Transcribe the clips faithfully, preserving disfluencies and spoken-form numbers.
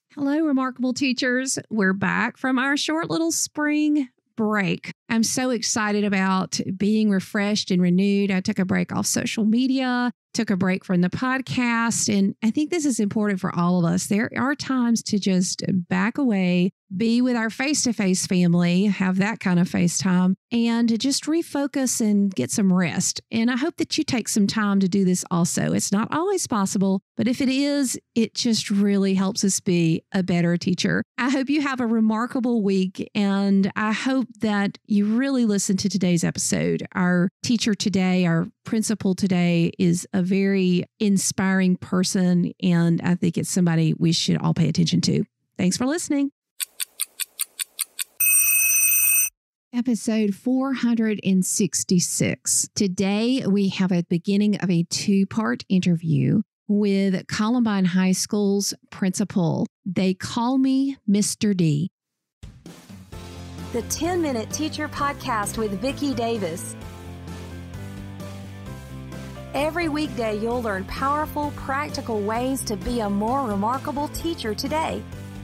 Hello, remarkable teachers. We're back from our short little spring break. I'm so excited about being refreshed and renewed. I took a break off social media, took a break from the podcast, and I think this is important for all of us. There are times to just back away, be with our face-to-face family, have that kind of FaceTime, and to just refocus and get some rest. And I hope that you take some time to do this also. It's not always possible, but if it is, it just really helps us be a better teacher. I hope you have a remarkable week, and I hope that you really listen to today's episode. Our teacher today, our principal today, is a very inspiring person, and I think it's somebody we should all pay attention to. Thanks for listening. Episode four hundred sixty-six. Today, we have a beginning of a two-part interview with Columbine High School's principal. They call me Mister D. The ten-Minute Teacher Podcast with Vicki Davis. Every weekday, you'll learn powerful, practical ways to be a more remarkable teacher today.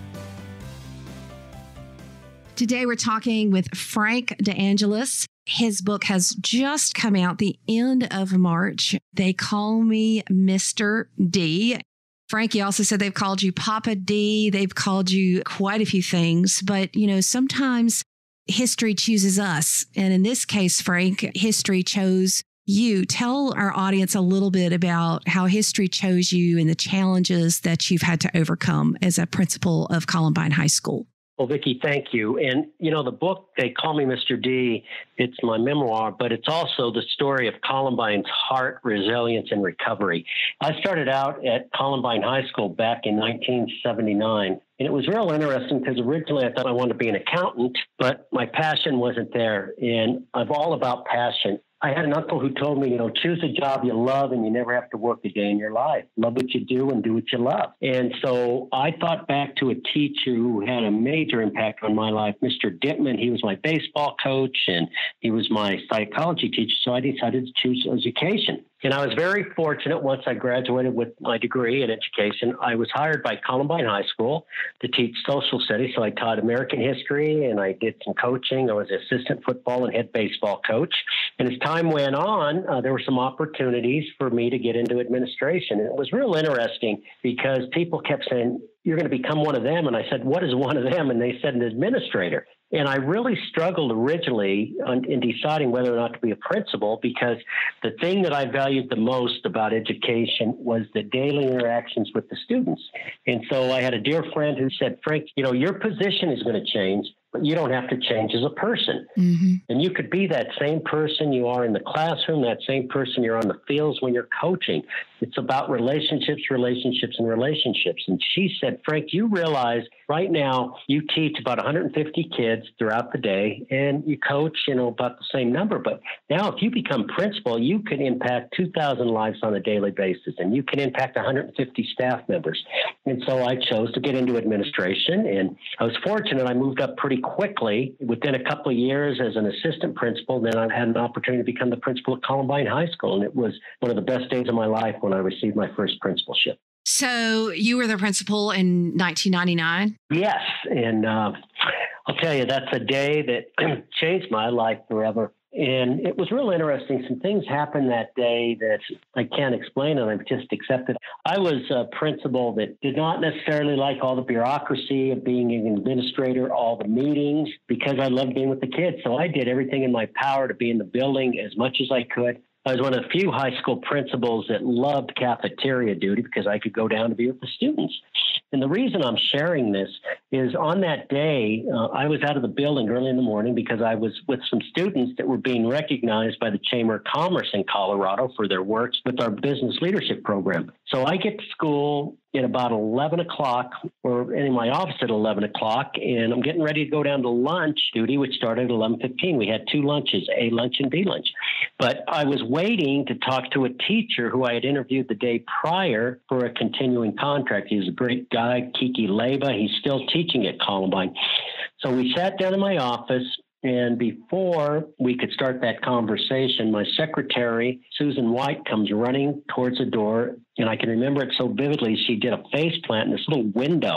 Today, we're talking with PreK DeAngelis. His book has just come out the end of March. They call me Mister D. Frankie also said they've called you Papa D. They've called you quite a few things. But, you know, sometimes history chooses us. And in this case, Frank, history chose you. Tell our audience a little bit about how history chose you and the challenges that you've had to overcome as a principal of Columbine High School. Well, Vicki, thank you. And, you know, the book, They Call Me Mister D, it's my memoir, but it's also the story of Columbine's heart, resilience, and recovery. I started out at Columbine High School back in nineteen seventy-nine. And it was real interesting because originally I thought I wanted to be an accountant, but my passion wasn't there. And I'm all about passion. I had an uncle who told me, you know, choose a job you love and you never have to work a day in your life. Love what you do and do what you love. And so I thought back to a teacher who had a major impact on my life, Mister Dittman. He was my baseball coach and he was my psychology teacher. So I decided to choose education. And I was very fortunate once I graduated with my degree in education. I was hired by Columbine High School to teach social studies. So I taught American history and I did some coaching. I was an assistant football and head baseball coach. And as time went on, uh, there were some opportunities for me to get into administration. And it was real interesting because people kept saying, you're going to become one of them. And I said, what is one of them? And they said, an administrator. And I really struggled originally on, in deciding whether or not to be a principal because the thing that I valued the most about education was the daily interactions with the students. And so I had a dear friend who said, Frank, you know, your position is going to change, but you don't have to change as a person. Mm-hmm. And you could be that same person you are in the classroom, that same person you're on the fields when you're coaching. It's about relationships, relationships, and relationships. And she said, Frank, you realize right now you teach about one hundred fifty kids throughout the day and you coach, you know, about the same number. But now if you become principal, you can impact two thousand lives on a daily basis and you can impact one hundred fifty staff members. And so I chose to get into administration and I was fortunate. I moved up pretty quickly within a couple of years as an assistant principal. Then I had an opportunity to become the principal at Columbine High School. And it was one of the best days of my life when I received my first principalship. So you were the principal in nineteen ninety-nine? Yes. And uh, I'll tell you, that's a day that changed my life forever. And it was real interesting. Some things happened that day that I can't explain, and I've just accepted. I was a principal that did not necessarily like all the bureaucracy of being an administrator, all the meetings, because I loved being with the kids. So I did everything in my power to be in the building as much as I could. I was one of the few high school principals that loved cafeteria duty because I could go down to be with the students. And the reason I'm sharing this is on that day, uh, I was out of the building early in the morning because I was with some students that were being recognized by the Chamber of Commerce in Colorado for their works with our business leadership program. So I get to school at about eleven o'clock, or in my office at eleven o'clock, and I'm getting ready to go down to lunch duty, which started at eleven fifteen. We had two lunches, A lunch and B lunch. But I was waiting to talk to a teacher who I had interviewed the day prior for a continuing contract. He's a great guy, Kiki Leba. He's still teaching at Columbine. So we sat down in my office, and before we could start that conversation, my secretary, Susan White, comes running towards the door. And I can remember it so vividly. She did a face plant in this little window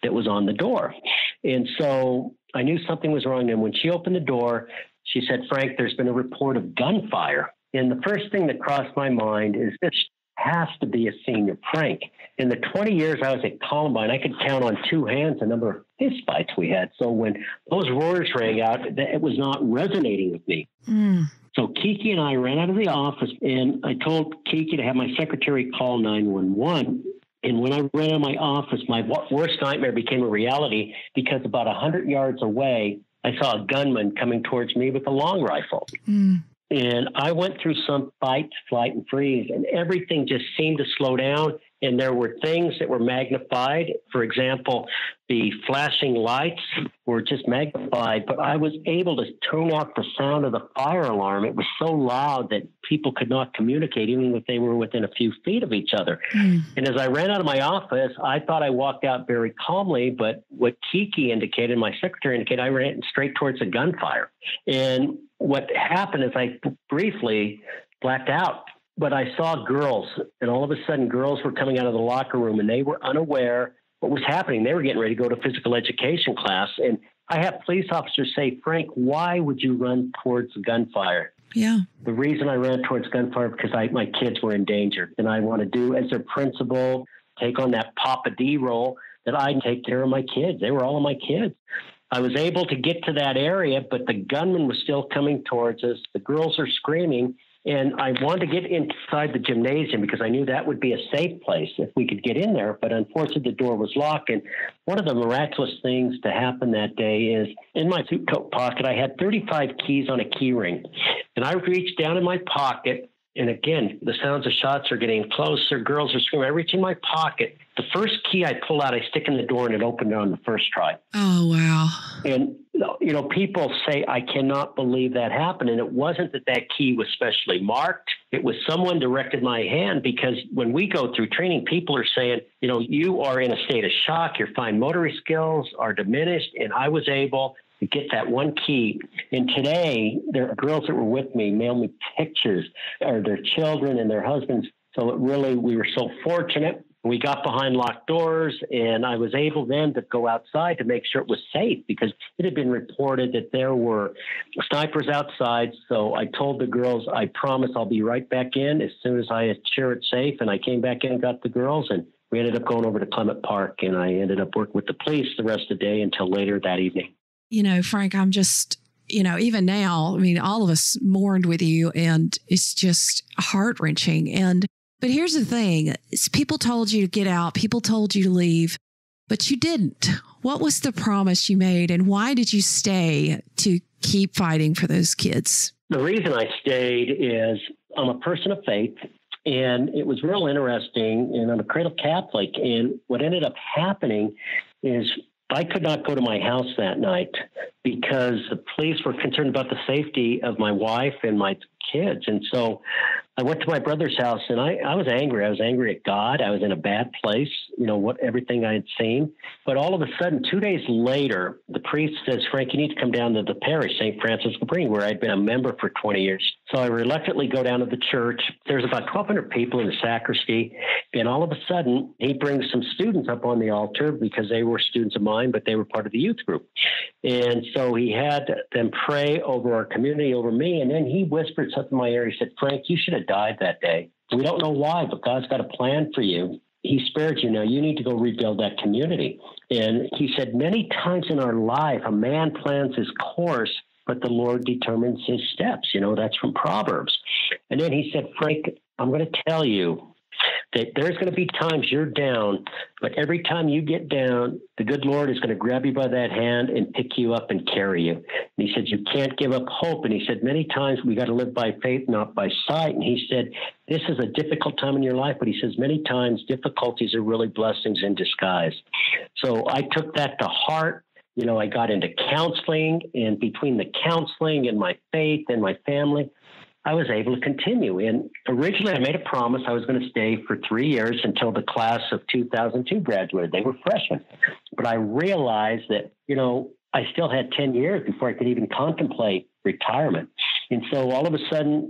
that was on the door. And so I knew something was wrong. And when she opened the door, she said, Frank, there's been a report of gunfire. And the first thing that crossed my mind is this has to be a senior prank. In the twenty years I was at Columbine, I could count on two hands the number of fist fights we had. So when those roars rang out, it was not resonating with me. Mm. So Kiki and I ran out of the office, and I told Kiki to have my secretary call nine one one. And when I ran out of my office, my worst nightmare became a reality, because about one hundred yards away, I saw a gunman coming towards me with a long rifle. Mm. And I went through some fight, flight, and freeze, and everything just seemed to slow down. And there were things that were magnified. For example, the flashing lights were just magnified, but I was able to tune out the sound of the fire alarm. It was so loud that people could not communicate, even if they were within a few feet of each other. Mm. And as I ran out of my office, I thought I walked out very calmly, but what Kiki indicated, my secretary indicated, I ran straight towards a gunfire. And what happened is I briefly blacked out. But I saw girls, and all of a sudden girls were coming out of the locker room, and they were unaware what was happening. They were getting ready to go to physical education class. And I have police officers say, Frank, why would you run towards gunfire? Yeah. The reason I ran towards gunfire because I, my kids were endangered, and I want to do as their principal, take on that Papa D role, that I take care of my kids. They were all of my kids. I was able to get to that area, but the gunman was still coming towards us. The girls are screaming. And I wanted to get inside the gymnasium because I knew that would be a safe place if we could get in there. But unfortunately, the door was locked. And one of the miraculous things to happen that day is in my suit coat pocket, I had thirty-five keys on a key ring. And I reached down in my pocket. And again, the sounds of shots are getting closer. Girls are screaming. I reach in my pocket. The first key I pull out, I stick in the door, and it opened on the first try. Oh, wow. And, you know, people say, I cannot believe that happened. And it wasn't that that key was specially marked. It was someone directed my hand, because when we go through training, people are saying, you know, you are in a state of shock. Your fine motor skills are diminished. And I was able to get that one key. And today, there are girls that were with me mail me pictures of their children and their husbands. So it really, we were so fortunate. We got behind locked doors, and I was able then to go outside to make sure it was safe, because it had been reported that there were snipers outside. So I told the girls, I promise I'll be right back in as soon as I assure it's safe. And I came back in and got the girls, and we ended up going over to Clement Park, and I ended up working with the police the rest of the day until later that evening. You know, Frank, I'm just, you know, even now, I mean, all of us mourned with you, and it's just heart-wrenching. And But here's the thing. It's people told you to get out. People told you to leave, but you didn't. What was the promise you made, and why did you stay to keep fighting for those kids? The reason I stayed is I'm a person of faith, and it was real interesting, and I'm a cradle Catholic. And what ended up happening is I could not go to my house that night because the police were concerned about the safety of my wife and my kids. And so I went to my brother's house, and I, I was angry. I was angry at God. I was in a bad place, you know, what everything I had seen. But all of a sudden, two days later, the priest says, Frank, you need to come down to the parish, Saint Francis of Capri, where I'd been a member for twenty years. So I reluctantly go down to the church. There's about twelve hundred people in the sacristy. And all of a sudden, he brings some students up on the altar because they were students of mine, but they were part of the youth group. And so he had them pray over our community, over me. And then he whispered something in my ear. He said, Frank, you should have died that day. We don't know why, but God's got a plan for you. He spared you. Now you need to go rebuild that community. And he said, many times in our life, a man plans his course, but the Lord determines his steps. You know, that's from Proverbs. And then he said, Frank, I'm going to tell you that there's going to be times you're down, but every time you get down, the good Lord is going to grab you by that hand and pick you up and carry you. And he said, you can't give up hope. And he said, many times we got to live by faith, not by sight. And he said, this is a difficult time in your life, but he says, many times difficulties are really blessings in disguise. So I took that to heart. You know, I got into counseling, and between the counseling and my faith and my family, I was able to continue. And originally I made a promise I was going to stay for three years until the class of two thousand two graduated. They were freshmen. But I realized that, you know, I still had ten years before I could even contemplate retirement. And so all of a sudden,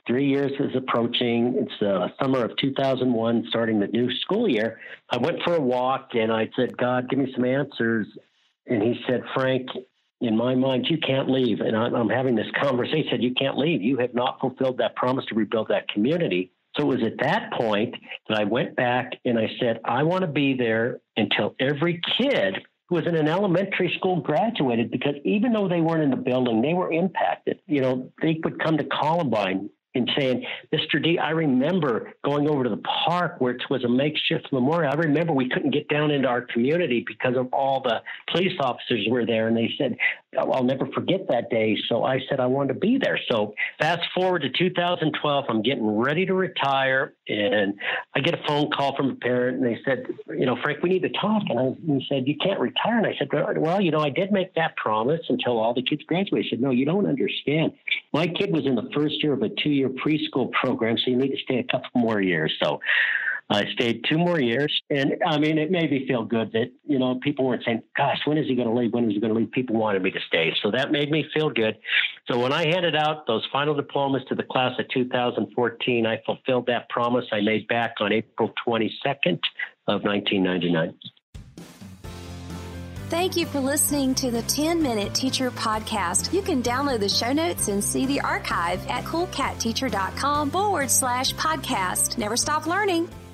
three years was approaching. It's the summer of two thousand one, starting the new school year. I went for a walk and I said, God, give me some answers. And he said, Frank, in my mind, you can't leave. And I'm, I'm having this conversation. He said, you can't leave. You have not fulfilled that promise to rebuild that community. So it was at that point that I went back and I said, I want to be there until every kid who was in an elementary school graduated, because even though they weren't in the building, they were impacted. You know, they would come to Columbine and saying, Mister D, I remember going over to the park where it was a makeshift memorial. I remember we couldn't get down into our community because of all the police officers were there. And they said, I'll never forget that day. So I said, I wanted to be there. So fast forward to two thousand twelve, I'm getting ready to retire. And I get a phone call from a parent and they said, you know, Frank, we need to talk. And I he said, you can't retire. And I said, well, you know, I did make that promise until all the kids graduated. He said, no, you don't understand. My kid was in the first year of a two-year preschool program, so you need to stay a couple more years. So I stayed two more years. And I mean, it made me feel good that, you know, people weren't saying, gosh, when is he going to leave? When is he going to leave? People wanted me to stay. So that made me feel good. So when I handed out those final diplomas to the class of two thousand fourteen, I fulfilled that promise I made back on April twenty-second of nineteen ninety-nine. Thank you for listening to the ten minute Teacher Podcast. You can download the show notes and see the archive at coolcatteacher.com forward slash podcast. Never stop learning.